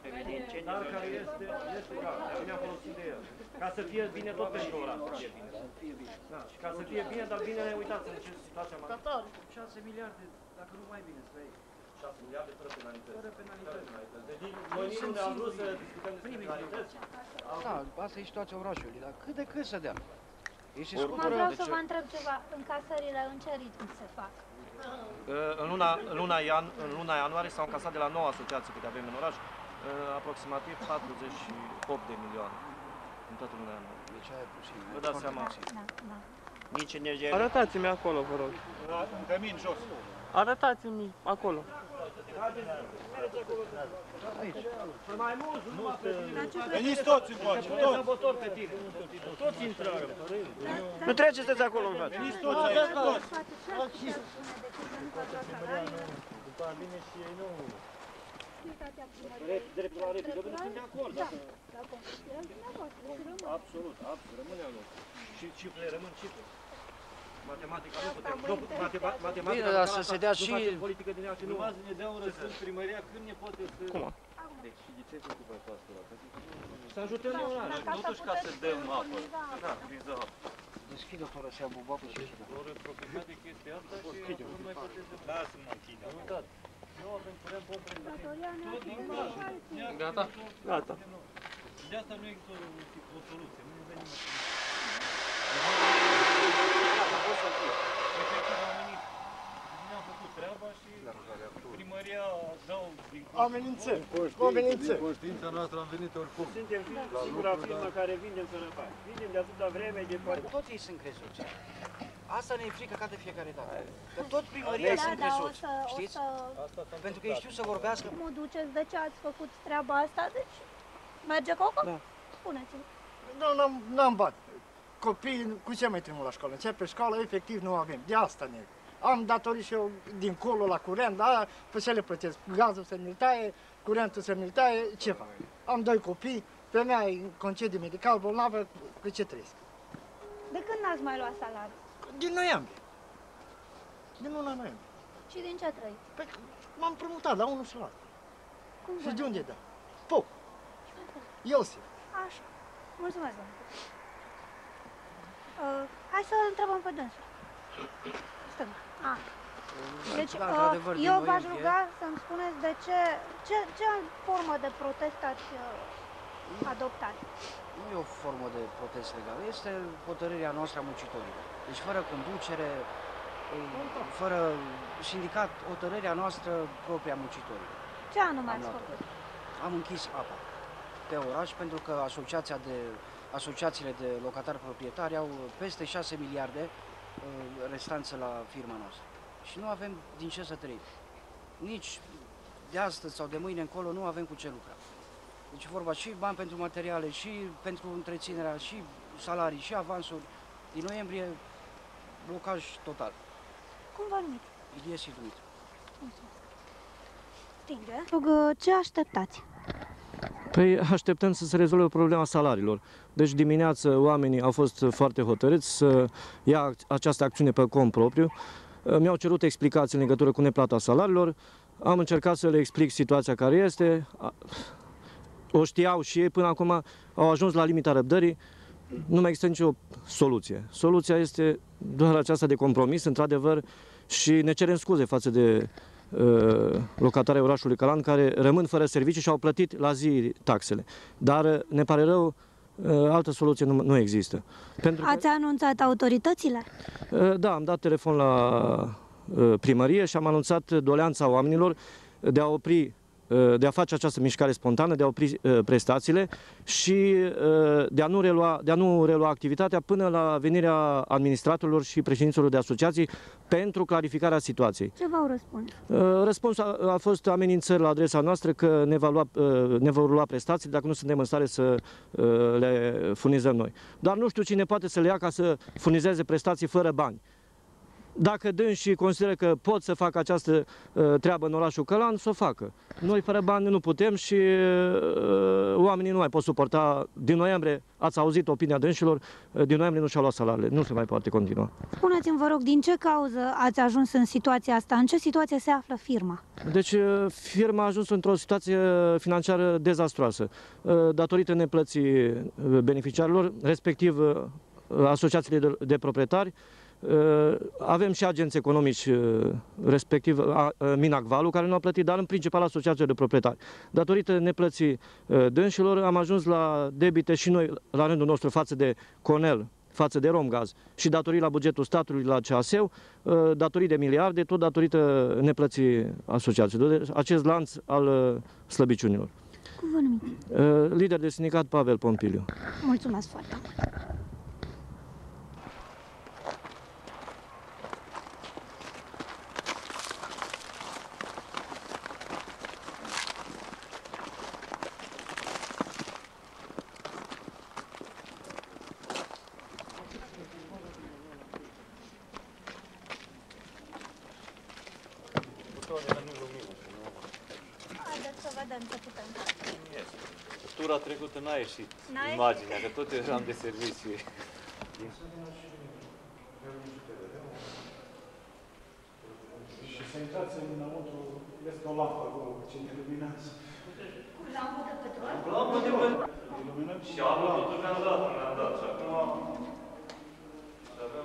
feminin, ce dar care este curat, cine a folosit de el. Ca să fie bine tot pentru oraș, să fie bine. Da, și ca să fie bine, dar bine, uitați în ce situația mai... Qatar, 6 miliarde, dacă nu mai bine, să iei. 6 miliarde fără penalități. Fără penalități. Deci noi nici nu ne-am vrut să discutăm despre penalități. Da, asta e situația orașului, dar cât de cât să dea. Ești Acum vreau să vă întreb ceva, încasările în ce ritm se fac? În luna ianuarie s-au încasat de la 9 asociații câte avem în oraș, aproximativ 48 de milioane în toată luna ianuarie. Deci aia e puțin. Vă dați seama. Da. Nici energie. Arătați-mi acolo, vă rog. În cămin jos. Arătați-mi acolo. Aici. Mai mult, nu numai pe tine. Veniți toți încoace, toți. Sabotor pe tine. Toți intră. Nu treceți acolo în față. Veniți toți aici, toți. Dreptul la replică, nu sunt de acord. Da, dar considerați dumneavoastră și rămân. Absolut, rămâne acolo. Și cifrele rămân cifre. Matematica nu putem. Matematica Bine, dar să se dea și... nu facem politică din ea și nu. Numai să ne dea un răspuns primăria când ne poate să... Cum? Deci și de ce se ocupă cu asta? Să ajutăm de oraș. Totuși ca să dăm apă. Da, viză apă. Deschide o toră să ia bubapă și da. Vor profita de chestia asta și nu mai puteți să... Lasă-mă închide. Nu uitați. Eu avem curent pompă. Gata? Gata. De asta nu există o soluție. Nu vine nimeni. Efectiv, oamenii ne-au făcut treaba și primăria dau din Amenințări, amenințări. conștiința noastră am venit oricum. Suntem singura firmă care vindem sănătate. Vindem de atâta vreme, de foarte... Tot ei sunt crezuți. Asta ne e frică ca de fiecare dată. Că tot primăria sunt crezuți, știți? Pentru că ei știu să vorbească. Mă duceți de ce ați făcut treaba asta, deci merge coco? Da. Spuneți-mi. Nu, n-am bat. Copiii, cu ce mai trimit la școală? Începe școală, efectiv nu avem. De asta ne... Am datorii și eu dincolo la curent, dar pe ce le plătesc? Gazul să mi-l taie, curentul să mi-l taie, ce fac? Am 2 copii, femeia e în concediu medical, bolnavă, cu ce trăiesc? De când n-ați mai luat salariu? Din noiembrie. Din luna noiembrie. Și din ce trăiți? Păi, m-am promutat la unul salar. Cum Și vă de unde da? Pop. Iosif. Așa. Mulțumesc, doamne. Hai să întrebăm pe dânsul. Stâng. Deci, Da, într-adevăr, din eu v-aș noiembrie- ruga să-mi spuneți de ce formă de protest ați adoptat? Nu e o formă de protest legal, este hotărârea noastră a muncitorilor. Deci fără conducere, fără sindicat, hotărârea noastră propria a muncitorilor. Ce anume Am ați luat-o. făcut? Am închis apa pe oraș pentru că asociațiile de locatari proprietari au peste 6 miliarde restanță la firma noastră. Și nu avem din ce să trăim. Nici de astăzi sau de mâine încolo nu avem cu ce lucra. Deci e vorba și bani pentru materiale, și pentru întreținerea, și salarii, și avansuri. Din noiembrie, blocaj total. Cum vă numiți? Ilie Sidumit. Stinge. Ce așteptați? Păi așteptăm să se rezolve problema salariilor. Deci dimineață oamenii au fost foarte hotărâți să ia această acțiune pe cont propriu. Mi-au cerut explicații în legătură cu neplata salariilor. Am încercat să le explic situația care este. O știau și ei până acum, au ajuns la limita răbdării. Nu mai există nicio soluție. Soluția este doar aceasta de compromis, într-adevăr, și ne cerem scuze față de locatarii orașului Calan, care rămân fără servicii și au plătit la zi taxele. Dar ne pare rău, altă soluție nu există. Pentru Ați anunțat autoritățile? Da, am dat telefon la primărie și am anunțat doleanța oamenilor de a opri, de a face această mișcare spontană, de a opri prestațiile și de a nu relua activitatea până la venirea administratorilor și președinților de asociații pentru clarificarea situației. Ce v-au răspuns? Răspunsul a fost amenințări la adresa noastră că ne vor lua prestații dacă nu suntem în stare să le furnizăm noi. Dar nu știu cine poate să le ia ca să furnizeze prestații fără bani. Dacă dânsii consideră că pot să facă această treabă în orașul Călan, să o facă. Noi fără bani nu putem și oamenii nu mai pot suporta. Din noiembrie, ați auzit opinia dânșilor, din noiembrie nu și-au luat salariile, nu se mai poate continua. Spuneți-mi, vă rog, din ce cauză ați ajuns în situația asta? În ce situație se află firma? Deci firma a ajuns într-o situație financiară dezastroasă, datorită neplății beneficiarilor, respectiv asociațiile de proprietari. Avem și agenți economici, respectiv Minacvalu, care nu a plătit, dar în principal asociațiile de proprietari. Datorită neplății dânșilor am ajuns la debite și noi, la rândul nostru, față de Conel, față de Romgaz și datorii la bugetul statului, la CASEU, datorii de miliarde, tot datorită neplății asociațiilor. Deci, acest lanț al slăbiciunilor. Cum vă numiți? Lider de sindicat Pavel Pompiliu. Mulțumesc foarte mult! Haideți să vedem ce putem face. Tura trecută n-a ieșit N-a ieșit? imaginea, că tot eram de serviciu. Și să intrați înăuntru, vezi că o lampă acolo, ce ne iluminează. Lampă de petrol? Lampă de petrol. Iluminăm Și apă totul mi-am dat. Și acum... Și avem...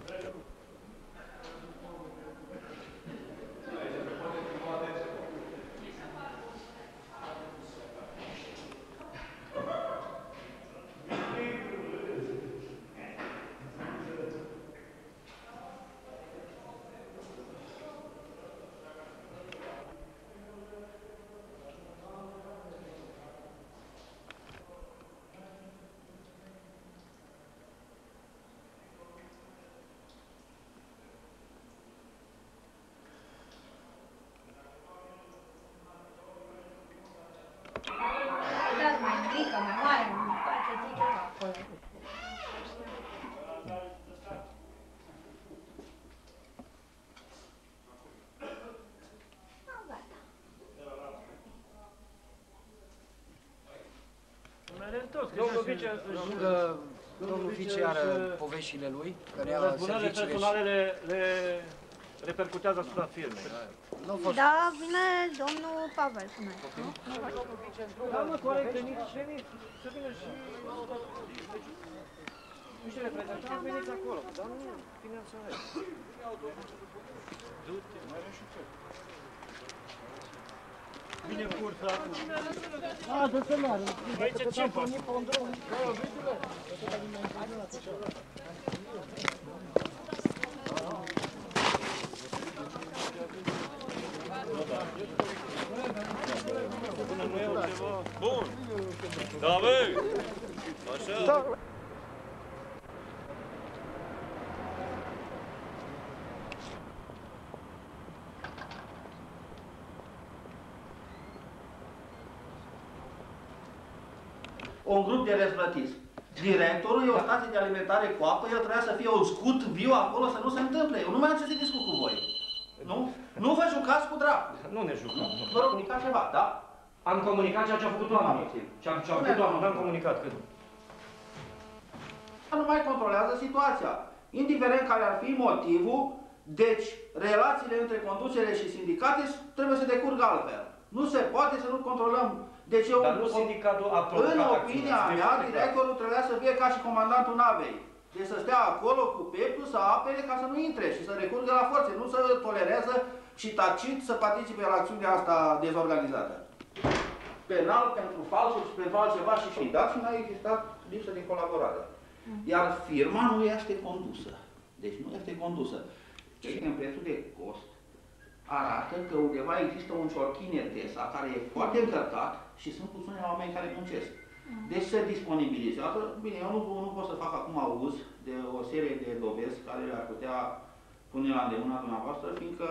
Dați mai mică, mai mare, mai faceți ceva acolo. Domnul vice are poveștile lui, care ia Răzbunările serviciile și... personale le repercutează asupra firmei. Nu a fost... Da, vine domnul Pavel, spuneți, nu? Da, mă, corect, veniți, să vină și... Nu știu, reprezentanți, veniți acolo, dar nu, finanțare. Vine cursa acum. A, de să meargă. Aici ce faci? Bun! Da, băi! Așa? Un grup de răzplătiți. Directorul e o stație de alimentare cu apă, el trebuia să fie un scut viu acolo, să nu se întâmple. Eu nu mai am ce să discut cu voi. Nu? Nu vă jucați cu dracu. Nu ne jucăm. Vă rog, comunicați ceva, da? Am comunicat ceea ce a făcut oamenii. Ce a făcut oamenii, n-am comunicat cât. Nu mai controlează situația. Indiferent care ar fi motivul, deci relațiile între conducere și sindicate trebuie să decurgă altfel. Nu se poate să nu controlăm. Deci eu, Dar nu sindicatul a provocat în acțiunea. opinia mea, directorul trebuia să fie ca și comandantul navei. Deci să stea acolo cu pieptul, să apere ca să nu intre și să recurgă la forțe, nu să tolerează și tacit să participe la acțiunea asta dezorganizată. Penal pentru falsuri și pentru altceva și dat și n-a existat lipsă de colaborare. Iar firma nu este condusă. Deci nu este condusă. În prețul de cost arată că undeva există un ciorchiner TESA care e foarte încărcat și sunt puțini oameni care muncesc. Deci se disponibilizează. Bine, eu nu pot să fac acum auz de o serie de dovezi care le-ar putea pune la îndemâna dumneavoastră, fiindcă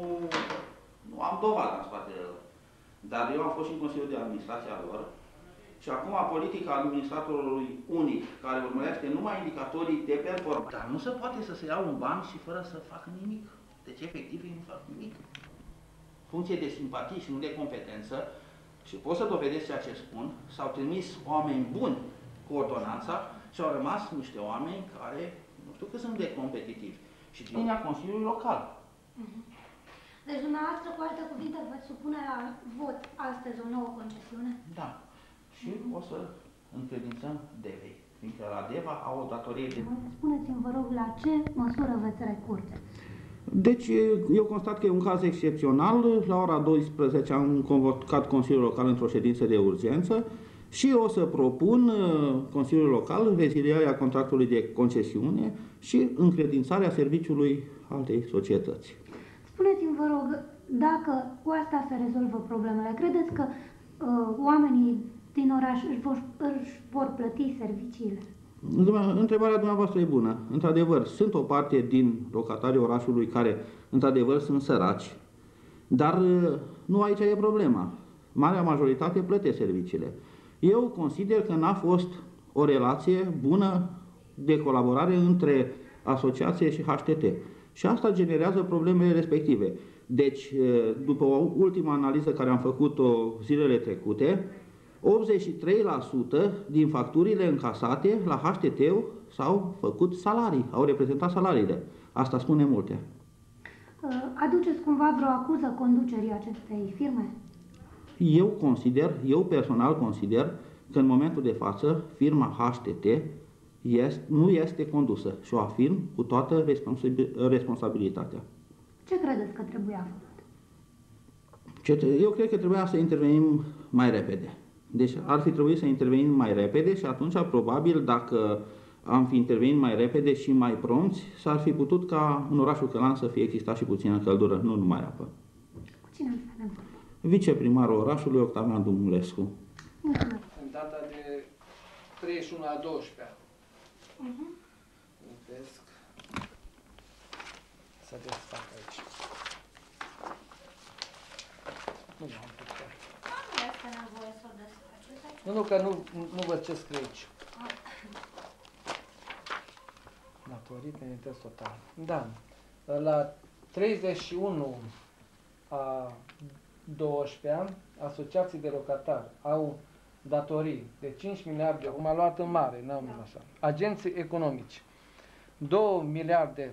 nu am dovadă în spatele lor. Dar eu am fost și în Consiliul de Administrație al lor Și acum politica administratorului unic, care urmărește numai indicatorii de performanță. Dar nu se poate să se ia un ban și fără să facă nimic. Deci, efectiv, ei nu fac nimic. Funcție de simpatie și nu de competență, și pot să dovedesc ceea ce spun, s-au trimis oameni buni cu ordonanța și au rămas niște oameni care, nu știu cât sunt de competitivi. Și linia Consiliului Local. Deci dumneavoastră, cu alte cuvinte, veți supune la vot astăzi o nouă concesiune? Da. Și o să încredințăm Devei, fiindcă la Deva au o datorie de... Spuneți-mi, vă rog, la ce măsură veți recurge? Deci, eu constat că e un caz excepțional. La ora 12 am convocat Consiliul Local într-o ședință de urgență și o să propun Consiliul Local rezilierea contractului de concesiune și încredințarea serviciului altei societăți. Spuneți-mi, vă rog, dacă cu asta se rezolvă problemele, credeți că oamenii din oraș își vor plăti serviciile? Întrebarea dumneavoastră e bună. Într-adevăr, sunt o parte din locatarii orașului care, într-adevăr, sunt săraci, dar nu aici e problema. Marea majoritate plătesc serviciile. Eu consider că n-a fost o relație bună de colaborare între asociație și HTT. Și asta generează problemele respective. Deci, după o ultimă analiză care am făcut-o zilele trecute, 83% din facturile încasate la HTT s-au făcut salarii, au reprezentat salariile. Asta spune multe. Aduceți cumva vreo acuză conducerii acestei firme? Eu personal consider că în momentul de față firma HTT nu este condusă și o afirm cu toată responsabilitatea. Ce credeți că trebuia făcut? Eu cred că trebuia să intervenim mai repede. Deci ar fi trebuit să intervenim mai repede și atunci, probabil, dacă am fi intervenit mai repede și mai prompți, s-ar fi putut ca în orașul Călan să fie existat și puțină căldură, nu numai apă. Cu cine am stat de vorbă? Viceprimarul orașului, Octavian Dumulescu. Mulțumesc. În data de 31/12. Gândesc să desfac aici. Nu am putut. Nu este nevoie să o desfaceți. Nu, că nu văd ce scrie aici. Datorii pe interes total. Da. La 31/12, asociații de locatari au datorii de 5 miliarde, acum a luat în mare, n-am așa. Agenții economici, 2 miliarde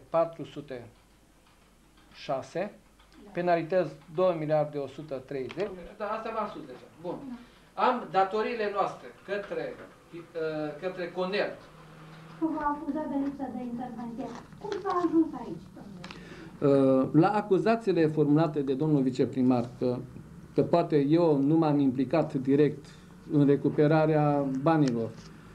406, penalități 2 miliarde 130, da, asta v-am spus deja. Bun. Am datoriile noastre către CONERT. Vă acuzat de lipsă de intervenție. Cum s-a ajuns aici, domnule? La acuzațiile formulate de domnul viceprimar că poate eu nu m-am implicat direct în recuperarea banilor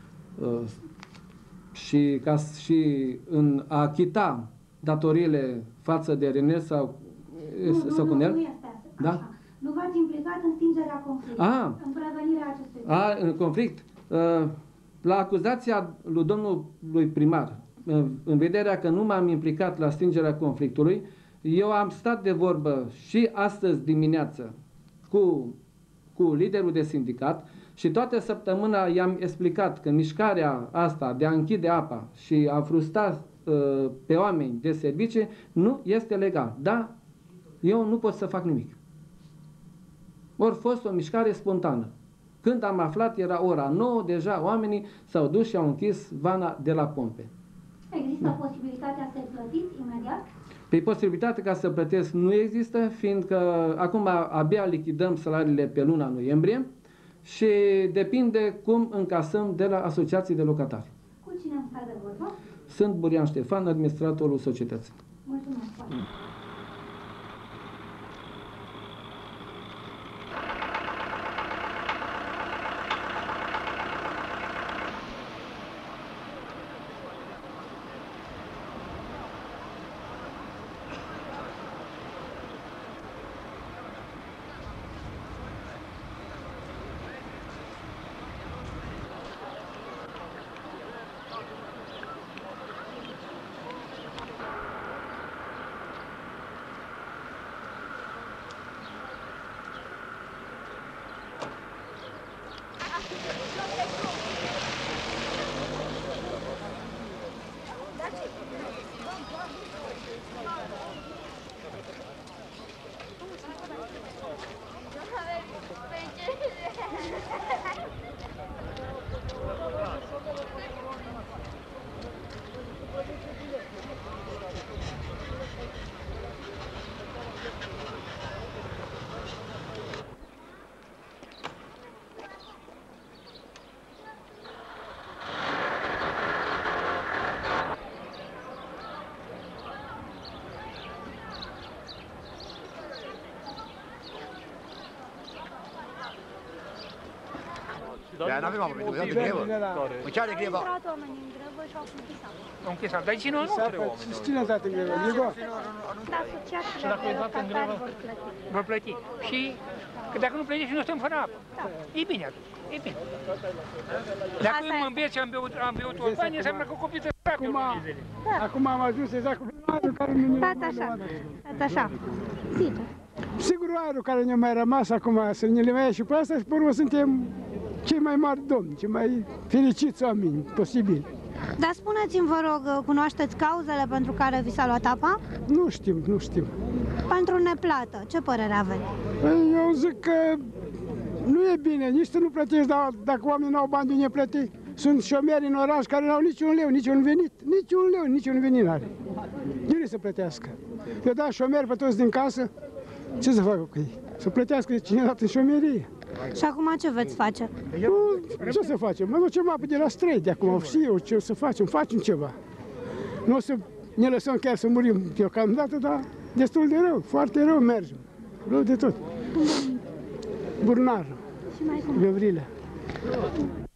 și în a achita datoriile față de René sau Conel. Nu este așa. Da? Nu v-ați implicat în stingerea conflictului, în prevenirea acestui conflict. În conflict. La acuzația lui domnului primar, în vederea că nu m-am implicat la stingerea conflictului, eu am stat de vorbă și astăzi dimineață cu liderul de sindicat și toată săptămâna i-am explicat că mișcarea asta de a închide apa și a frustra pe oameni de servicii nu este legal. Da, eu nu pot să fac nimic. Ori fost o mișcare spontană. Când am aflat, era ora 9, deja oamenii s-au dus și au închis vana de la pompe. Există posibilitatea să-i plătiți imediat? Pe posibilitatea ca să plătesc nu există, fiindcă acum abia lichidăm salariile pe luna noiembrie și depinde cum încasăm de la asociații de locatari. Cu cine am stat de vorbă? Sunt Burian Ștefan, administratorul societății. Mulțumesc foarte mult. Dar nu avem apă, pentru că de grevă. Păi ce are greva? Au intrat oamenii în grevă și au plătit apă. Au închis apă. Dar aici nu are oameni. Și cine a dat în grevă? Igor? Da, asociațiile de locatari vor plăti. Vor plăti. Și că dacă nu plătești, nu stăm fără apă. E bine atunci. E bine. Dacă mă îmbeți și am beut o bani, înseamnă că copiii să facă o zile. Acum am ajuns exact cu aerul care nu ne Stați așa, stați așa. Zice. Sigur, aerul care ne-a mai rămas acum să ne le mai ia și pe asta și pe urmă suntem cei mai mari domni, cei mai fericiți oameni posibil. Dar spuneți-mi, vă rog, cunoașteți cauzele pentru care vi s-a luat apa? Nu știm, nu știm. Pentru neplată, ce părere aveți? Păi, eu zic că nu e bine, nici să nu plătești dacă oamenii n-au bani de neplătit. Sunt șomeri în oraș care n-au niciun leu, niciun venit, niciun leu, niciun venit n-are. De unde să plătească? Eu dau șomeri pe toți din casă, ce să facă cu ei? Să plătească cineva în șomerie. Și acum ce veți face? Ce să facem? Mă ducem apă de la străi de acum, și eu ce o să facem, facem ceva. Nu o să ne lăsăm chiar să murim deocamdată, dar destul de rău, foarte rău mergem. Rău de tot. Burnar, Gavrilea.